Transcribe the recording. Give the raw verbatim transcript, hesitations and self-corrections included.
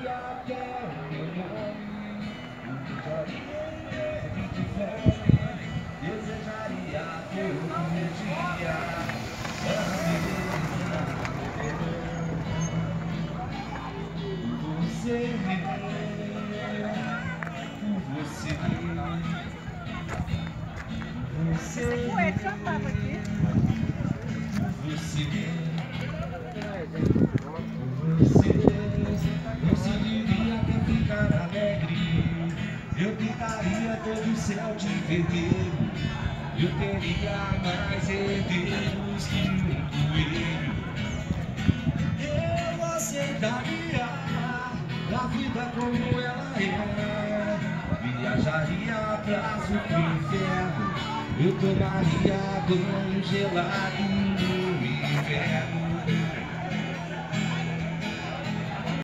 gritaria até o meu nome, eu gritaria de fome, desejaria todo dia a beleza por você, por você, você, Esse poeta já estava aqui. você, você, não se diria quem ficar alegre, eu pintaria todo o céu de vermelho, eu teria mais herdeiros que um coelho, eu aceitaria a vida como ela é, viajaria atrás do inferno, eu tomaria banho gelado no inverno.